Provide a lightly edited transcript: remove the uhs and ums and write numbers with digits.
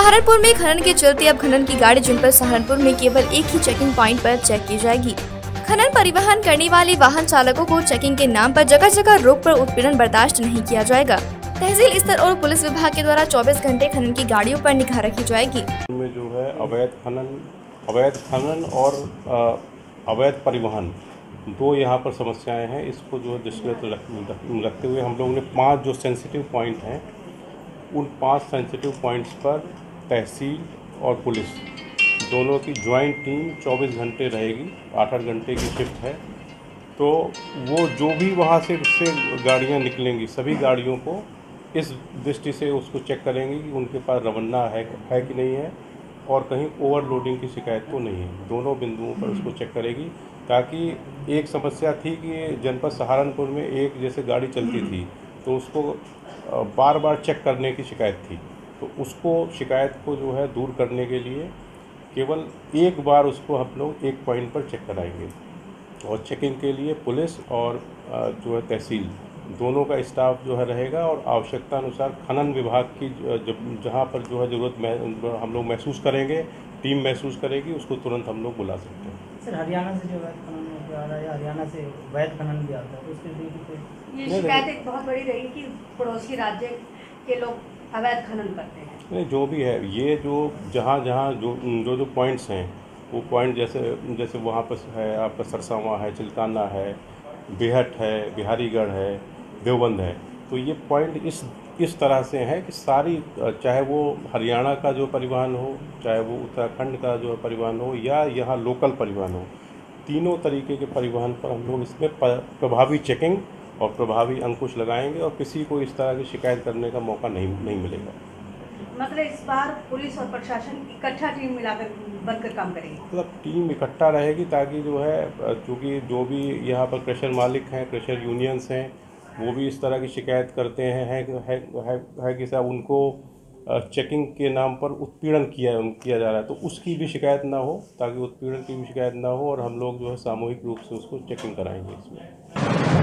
सहारनपुर में खनन के चलते अब खनन की गाड़ी जिन पर सहारनपुर में केवल एक ही चेकिंग पॉइंट पर चेक की जाएगी। खनन परिवहन करने वाले वाहन चालकों को चेकिंग के नाम पर जगह जगह रोक पर उत्पीड़न बर्दाश्त नहीं किया जाएगा। तहसील स्तर और पुलिस विभाग के द्वारा 24 घंटे खनन की गाड़ियों पर निगाह रखी जाएगी। में जो है अवैध खनन और अवैध परिवहन दो यहाँ पर समस्याएं हैं। इसको जो दृष्टिगत रखते हुए हम लोगों ने 5 जो सेंसिटिव पॉइंट हैं उन 5 सेंसिटिव पॉइंट्स पर तहसील और पुलिस दोनों की ज्वाइंट टीम 24 घंटे रहेगी। 8-8 घंटे की शिफ्ट है। तो वो जो भी वहाँ से गाड़ियाँ निकलेंगी सभी गाड़ियों को इस दृष्टि से उसको चेक करेंगे कि उनके पास रवाना है कि नहीं है और कहीं ओवरलोडिंग की शिकायत तो नहीं है। दोनों बिंदुओं पर उसको चेक करेगी, ताकि एक समस्या थी कि जनपद सहारनपुर में एक जैसे गाड़ी चलती थी तो उसको बार बार चेक करने की शिकायत थी। तो उसको शिकायत को जो है दूर करने के लिए केवल एक बार उसको हम लोग एक पॉइंट पर चेक कराएंगे और चेकिंग के लिए पुलिस और जो है तहसील दोनों का स्टाफ जो है रहेगा और आवश्यकता अनुसार खनन विभाग की जहाँ पर जो है ज़रूरत हम लोग महसूस करेंगे, टीम महसूस करेगी, उसको तुरंत हम लोग बुला सकते हैं। सर, हरियाणा से जो अवैध खनन आ रहा है, हरियाणा से अवैध खनन भी आता है, तो उसके लिए ये शिकायत एक बहुत बड़ी रही कि पड़ोसी राज्य के लोग अवैध खनन करते हैं। नहीं, जो भी है ये जो जहाँ जो पॉइंट्स हैं वो पॉइंट जैसे वहाँ पर है आपका सरसावां है, चिल्काना है, बेहट है, बिहारीगढ़ है, देवबंद है। तो ये पॉइंट इस तरह से है कि सारी, चाहे वो हरियाणा का जो परिवहन हो, चाहे वो उत्तराखंड का जो परिवहन हो या यहाँ लोकल परिवहन हो, तीनों तरीके के परिवहन पर हम लोग इसमें प्रभावी चेकिंग और प्रभावी अंकुश लगाएंगे और किसी को इस तरह की शिकायत करने का मौका नहीं मिलेगा। मतलब इस बार पुलिस और प्रशासन इकट्ठा टीम मिलाकर बनकर काम करेगी। मतलब टीम इकट्ठा रहेगी ताकि जो है, चूँकि जो भी यहाँ पर क्रशर मालिक हैं, क्रशर यूनियंस हैं, वो भी इस तरह की शिकायत करते हैं कि साहब उनको चेकिंग के नाम पर उत्पीड़न किया जा रहा है, तो उसकी भी शिकायत ना हो, ताकि उत्पीड़न की भी शिकायत ना हो और हम लोग जो है सामूहिक रूप से उसको चेकिंग कराएंगे इसमें।